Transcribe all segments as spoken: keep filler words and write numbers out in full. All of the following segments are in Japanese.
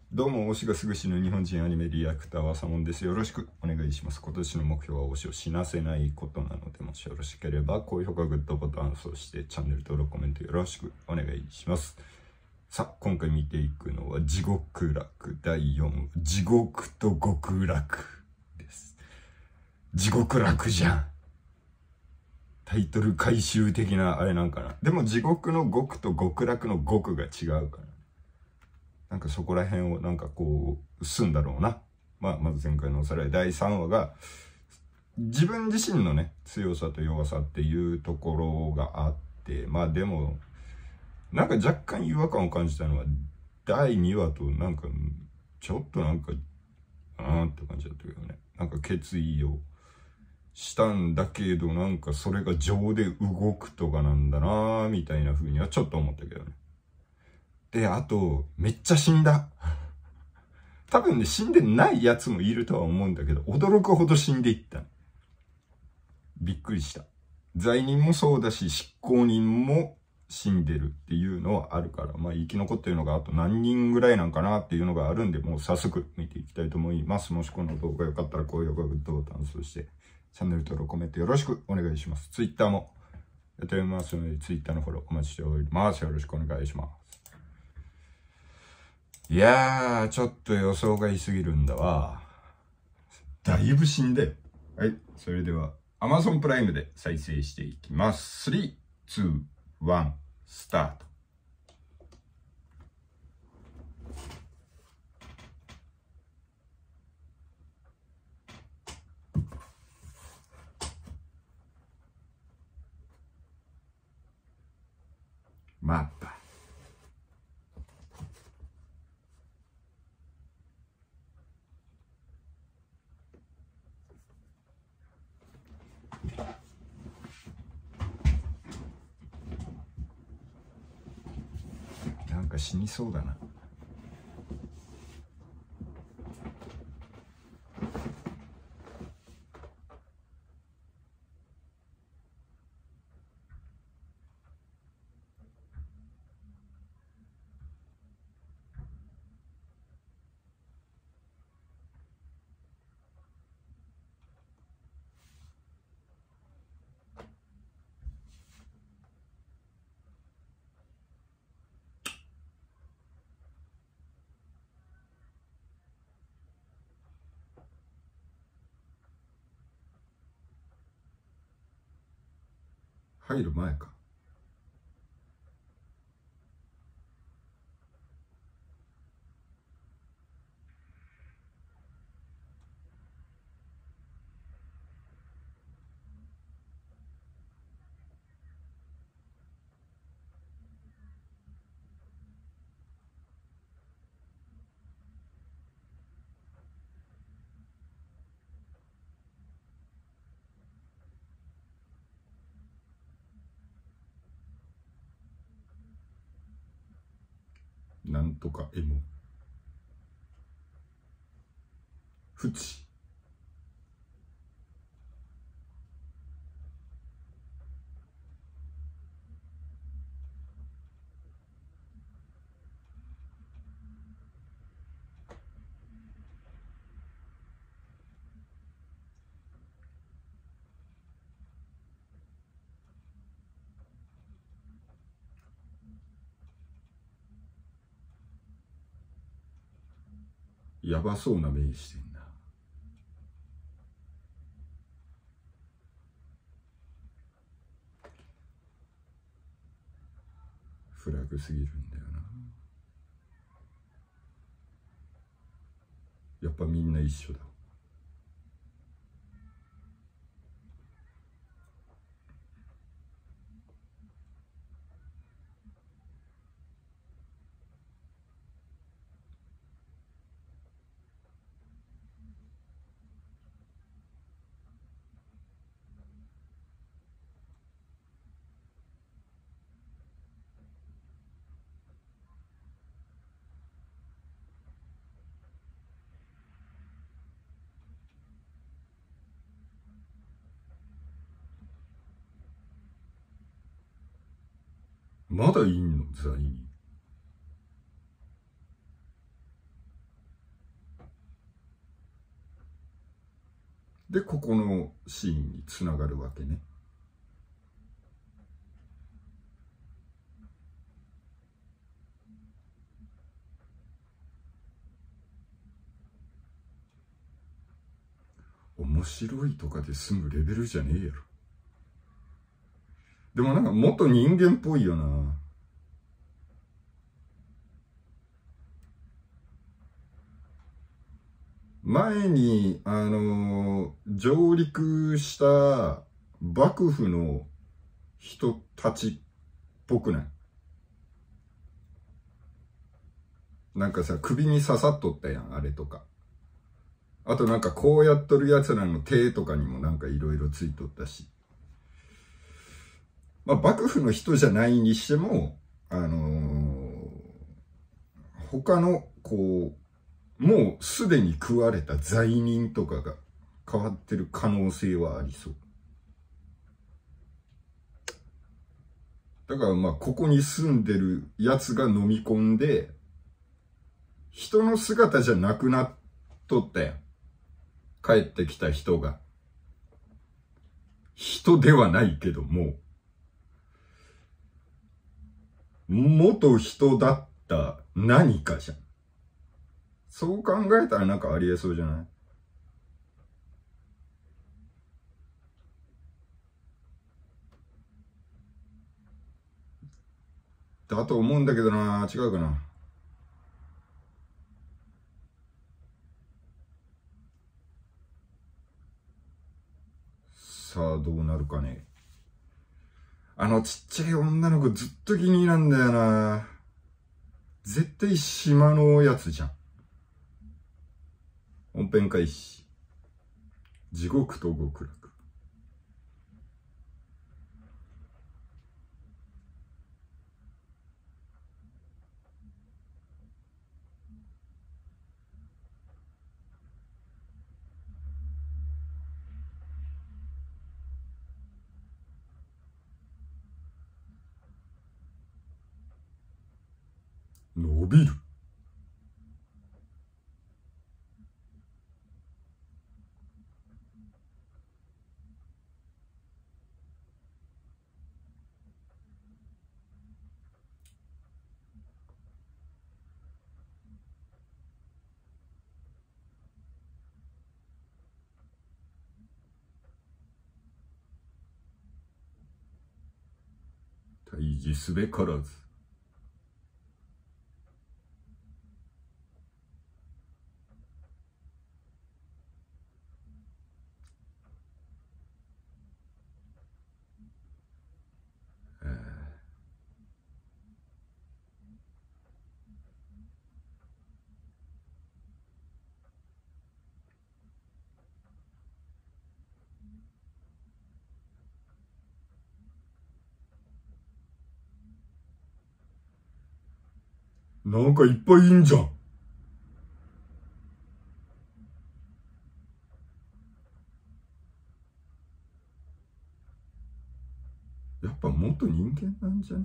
どうも、推しがすぐ死ぬ日本人アニメリアクターはサモンです。よろしくお願いします。今年の目標は推しを死なせないことなので、もしよろしければ、高評価、グッドボタン、そしてチャンネル登録、コメントよろしくお願いします。さあ、今回見ていくのは、地獄楽だいよん、地獄と極楽です。地獄楽じゃん。タイトル回収的なあれなんかな。でも地獄の極と極楽の極が違うから。なんかそこら辺をなんかこう、すんだろうな。まあ、まず前回のおさらいだいさんわが、自分自身のね、強さと弱さっていうところがあって、まあでも、なんか若干違和感を感じたのは、だいにわとなんか、ちょっとなんか、あーって感じだったけどね。なんか決意をしたんだけど、なんかそれが情で動くとかなんだなーみたいな風にはちょっと思ったけどね。で、あと、めっちゃ死んだ。多分ね、死んでないやつもいるとは思うんだけど、驚くほど死んでいった。びっくりした。罪人もそうだし、執行人も死んでるっていうのはあるから、まあ生き残ってるのがあと何人ぐらいなんかなっていうのがあるんで、もう早速見ていきたいと思います。もしこの動画良かったら高評価、グッドボタン、そしてチャンネル登録、コメントよろしくお願いします。Twitter もやっておりますので、Twitter のフォローお待ちしております。よろしくお願いします。いやー、ちょっと予想が良すぎるんだわ。だいぶ死んで。はい。それでは、Amazon プライムで再生していきます。スリー、ツー、ワン、スタート。マッパ。なんか死にそうだな。入る前か。なんとかエモ。フチ。やばそうな目してんな。フラグすぎるんだよな。やっぱみんな一緒だ。まだいんの罪人。 で、ここのシーンにつながるわけね。面白いとかで済むレベルじゃねえやろ。でもなんかもっと人間っぽいよな。前に、あのー、上陸した幕府の人たちっぽくない？なんかさ、首に刺さっとったやん、あれとか。あとなんかこうやっとる奴らの手とかにもなんかいろいろついとったし。まあ幕府の人じゃないにしても、あのー、他のこう、もうすでに食われた罪人とかが変わってる可能性はありそう。だからまあここに住んでるやつが飲み込んで、人の姿じゃなくなっとったやん。帰ってきた人が。人ではないけども、元人だった何かじゃん。そう考えたらなんかありえそうじゃない？だと思うんだけどな。違うかな。さあどうなるかね。あのちっちゃい女の子ずっと気になんだよな。絶対島のやつじゃん。本編開始。地獄と極楽。伸びる。退治すべからず。なんかいっぱいいんじゃん。やっぱ元人間なんじゃね？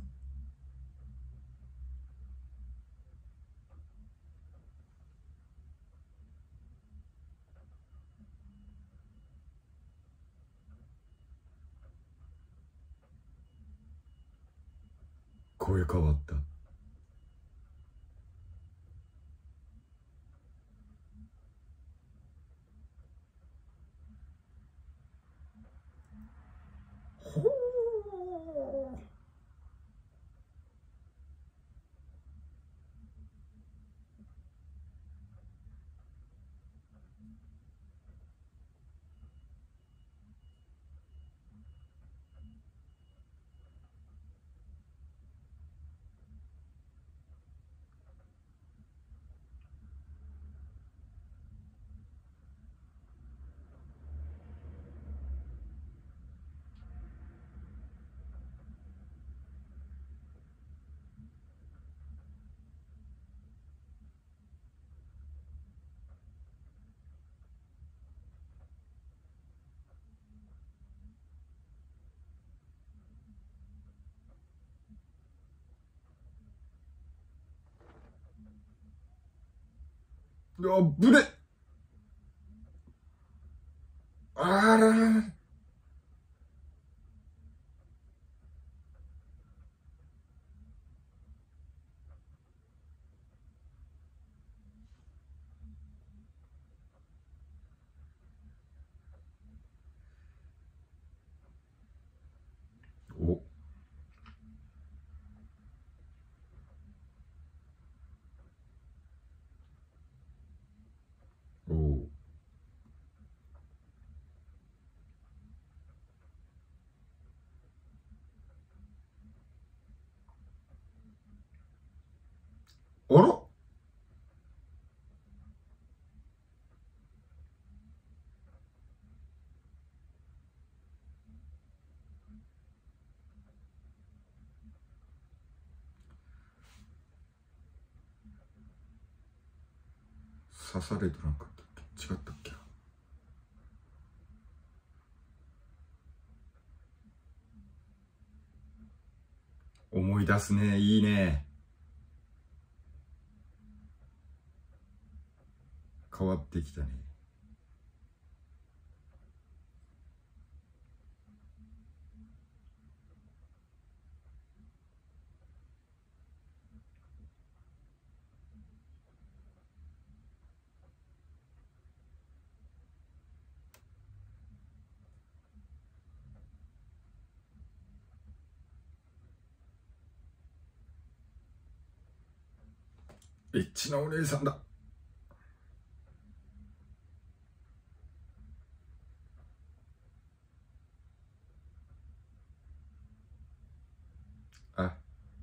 声変わった。ほー。あぶね。ああら、刺されとらんかったっけ、違ったっけ。思い出すね、いいね。変わってきたね。エッチなお姉さんだ。あ、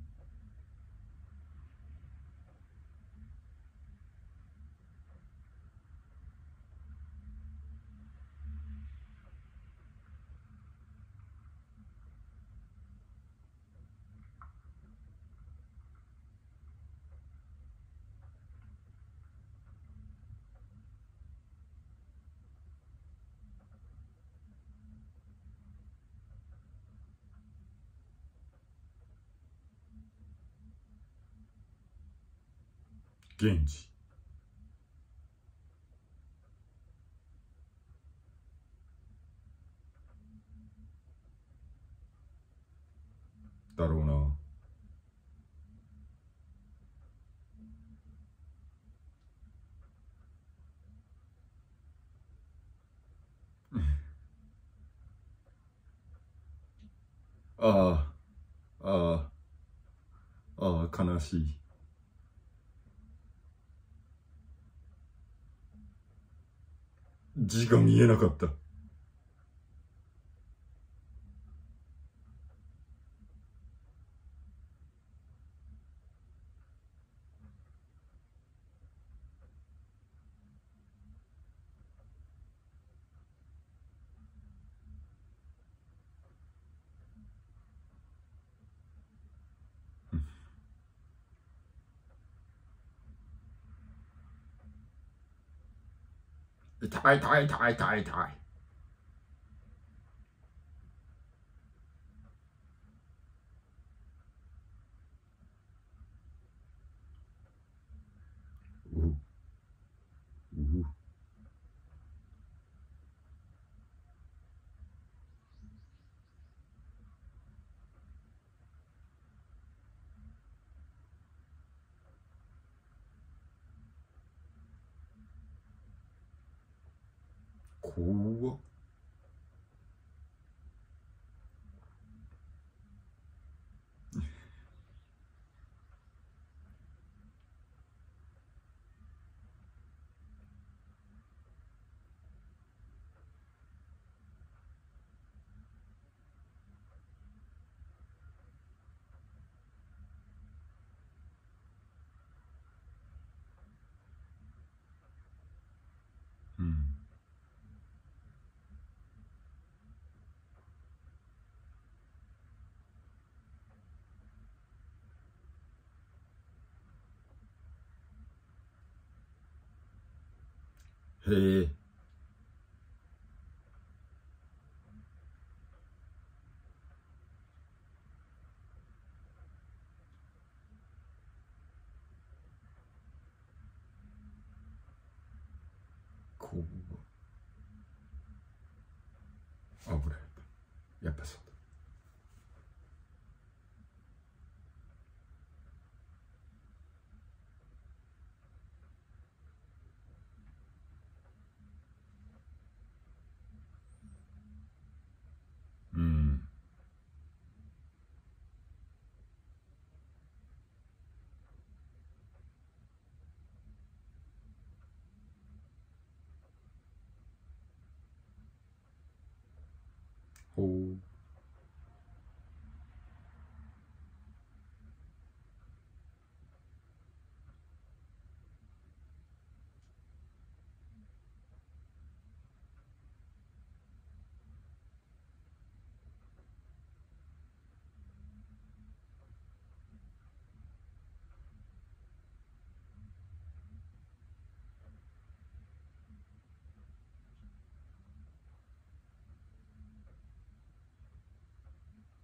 源氏。だろうな。ああ、ああ、ああ、悲しい。字が見えなかった。痛い痛い痛い痛い痛い。うう怖っ。うん。へえ。怖っ。危ない。やっぱそうだ。うん。ほう。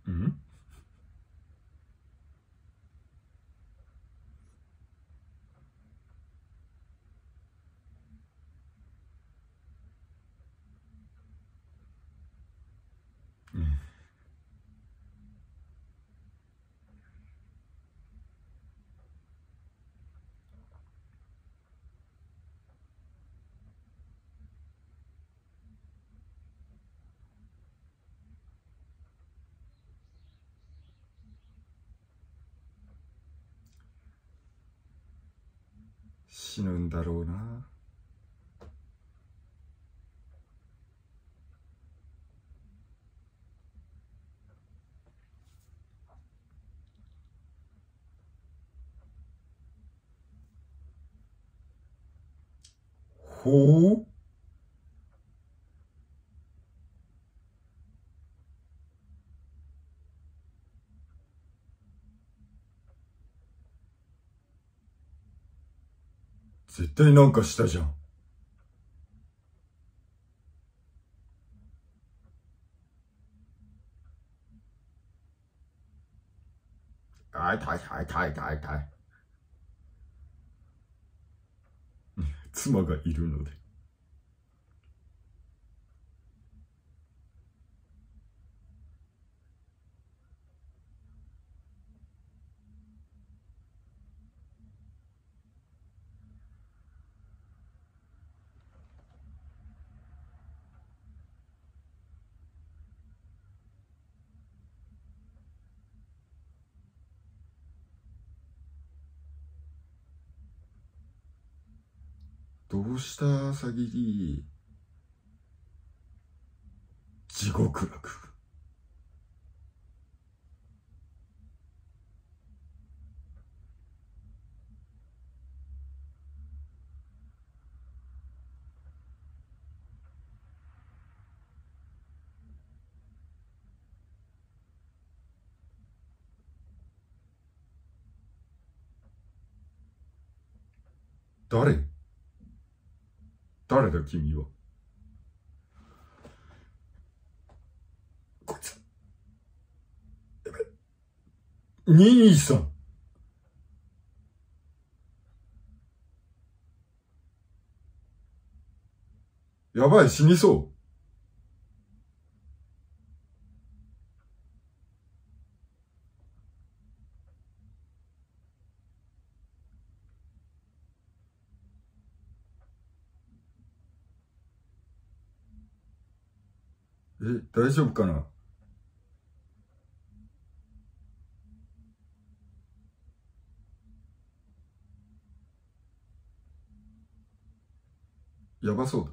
ん死ぬんだろうな。ほう。絶対なんかしたじゃん。あいたいたいたいたいたい。妻がいるので。どうした朝霧。地獄楽。誰誰だ君は。こいつ。やべ。兄さん。やばい、死にそう。え、大丈夫かな。やばそうだ。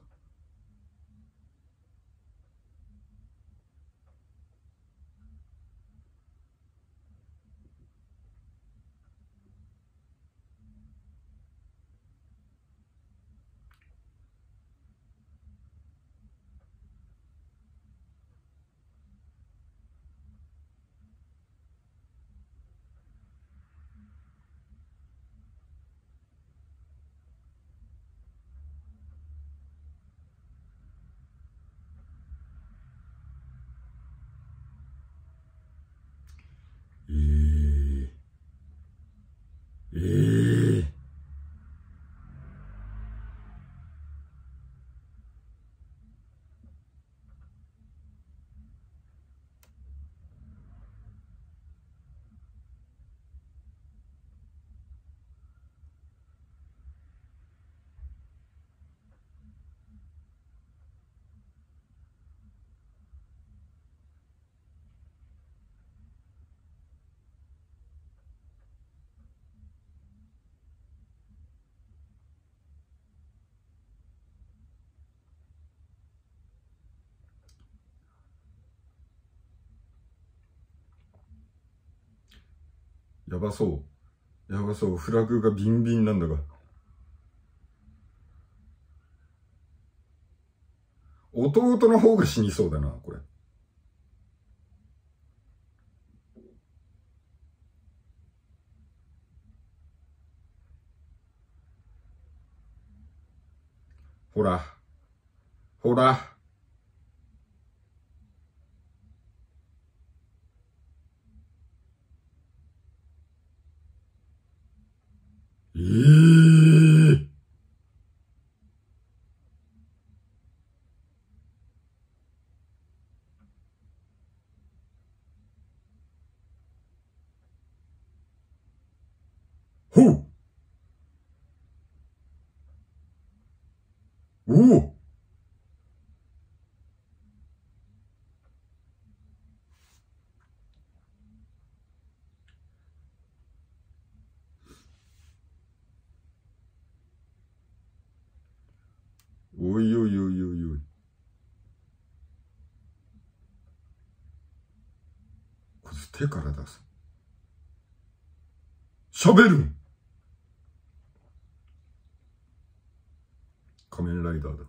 えー、えー、やばそう。やばそう。フラグがビンビンなんだが。弟の方が死にそうだな、これ。ほら。ほら。 ーほうおおおいおいおいおいおい。こいつ手から出す。喋るん。仮面ライダーだ。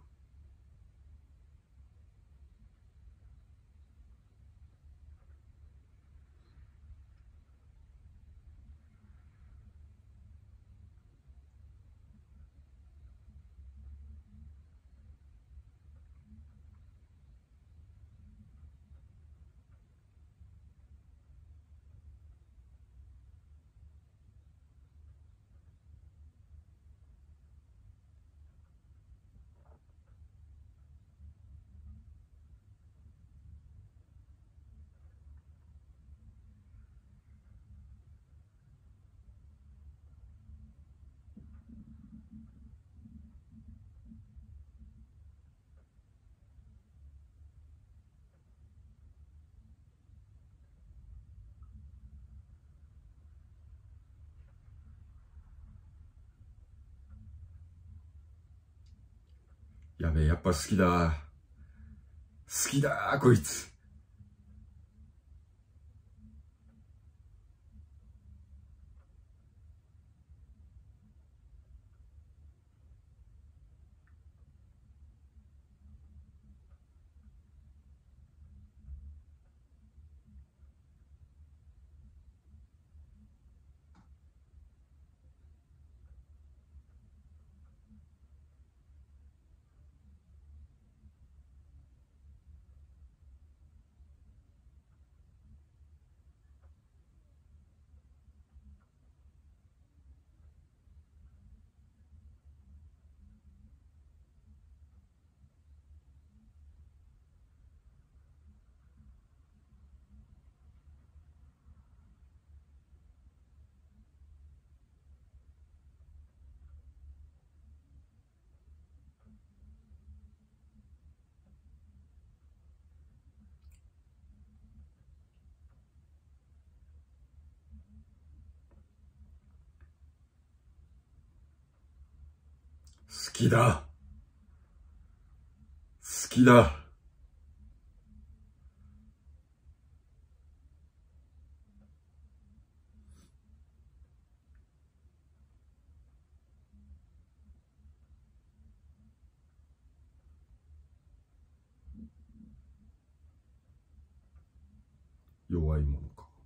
やべえ、やっぱ好きだ。好きだ、こいつ。好きだ。好きだ。弱いものか。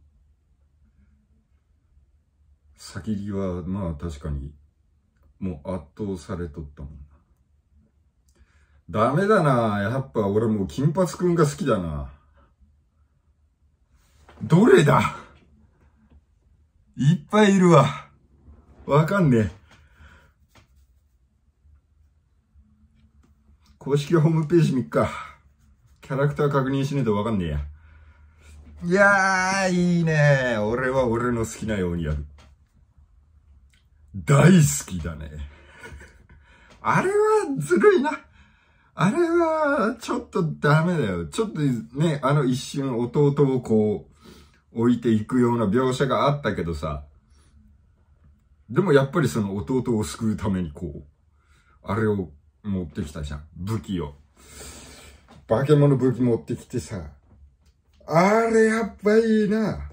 先りはまあ確かにもう圧倒されとったもんな。ダメだな。やっぱ俺もう金髪くんが好きだな。どれだ。いっぱいいるわ。わかんねえ。公式ホームページ見っか。キャラクター確認しねえとわかんねえや。いやー、いいね。俺は俺の好きなようにやる。大好きだね。あれはずるいな。あれはちょっとダメだよ。ちょっとね、あの一瞬弟をこう置いていくような描写があったけどさ。でもやっぱりその弟を救うためにこう、あれを持ってきたじゃん。武器を。化け物武器持ってきてさ。あれやっぱいいな。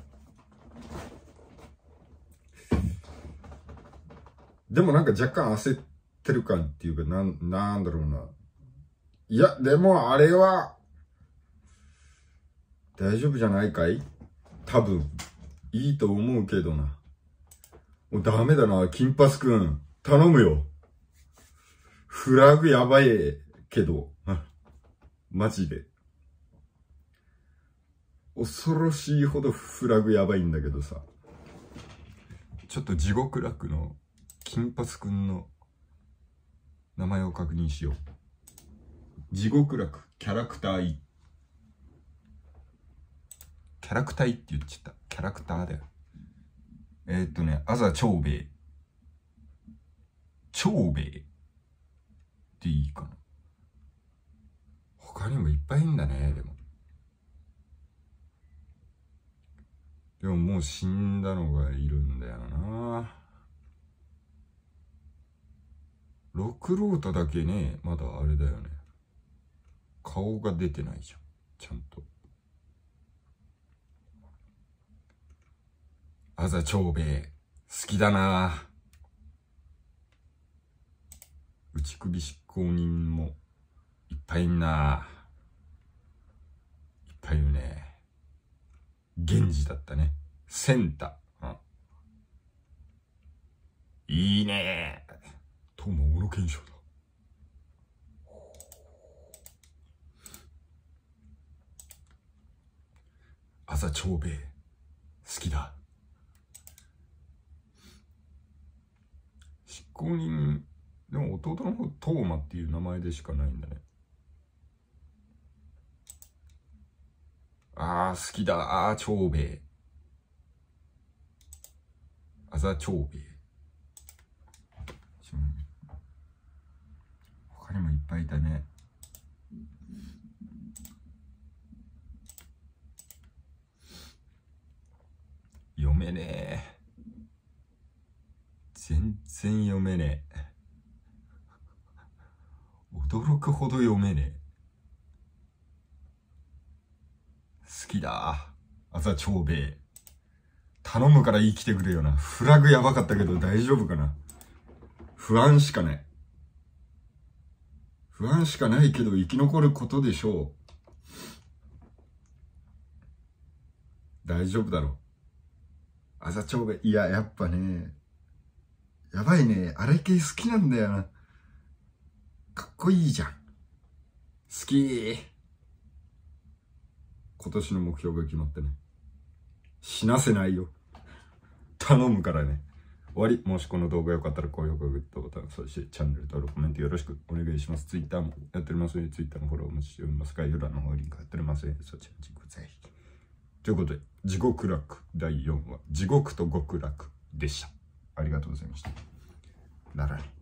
でもなんか若干焦ってる感っていうか、なん、なんだろうな。いや、でもあれは、大丈夫じゃないかい？多分、いいと思うけどな。もうダメだな、金髪くん。頼むよ。フラグやばいけど、マジで。恐ろしいほどフラグやばいんだけどさ。ちょっと地獄楽の金髪くんの名前を確認しよう。地獄楽、キャラクターい。キャラクターいって言っちゃった。キャラクターだよ。えー、っとね、あざ長兵衛。長兵衛っていいかな。他にもいっぱいいんだね、でも。でももう死んだのがいるんだよな。六郎太だけね、まだあれだよね。顔が出てないじゃん。ちゃんと。あざ長兵衛、好きだな。内首執行人もいっぱいいんな。いっぱいいるね。源氏だったね。センター。いいね。東間小野賢章だ。あざ長兵衛、好きだ。執行人、でも弟の方、東間っていう名前でしかないんだね。ああ、好きだ。ああ、長兵衛。あざ長兵衛。他にもいっぱいいたね。読めねえ。全然読めねえ。驚くほど読めねえ。好きだ。あざ長兵衛。頼むから生きてくれよな。フラグやばかったけど大丈夫かな。不安しかない。不安しかないけど生き残ることでしょう。大丈夫だろう。あざ長兵衛。いや、やっぱね、やばいね。あれ系好きなんだよな。かっこいいじゃん。好き。今年の目標が決まってね。死なせないよ。頼むからね。終わり。もしこの動画良かったら高評価、グッドボタン、そしてチャンネル登録、コメントよろしくお願いします。Twitter もやっておりますので、Twitter のフォローもしております。概要欄の方にリンク貼っておりますので、そちらにごぜひ。ということで、地獄楽だいよんわ、地獄と極楽でした。ありがとうございました。ならね。